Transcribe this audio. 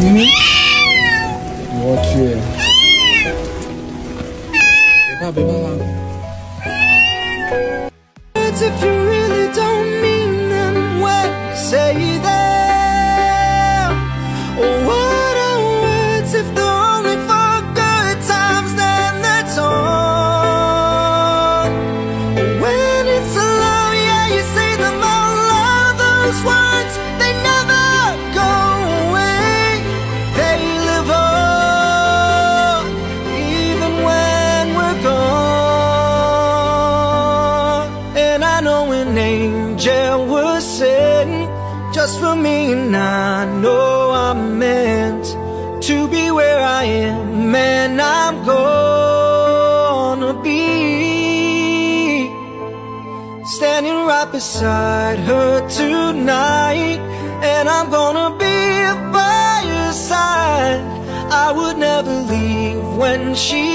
我去，别怕别怕啊。 If you really don't mean them when you say them, what are words if they're only for good times? Then that's all. When it's a love, yeah, you say them all loud. Those words, they never go away. They live on, even when we're gone. And I know an angel was sent just for me, and I know I'm meant to be where I am, and I'm gonna be standing right beside her tonight, and I'm gonna be by her side. I would never leave when she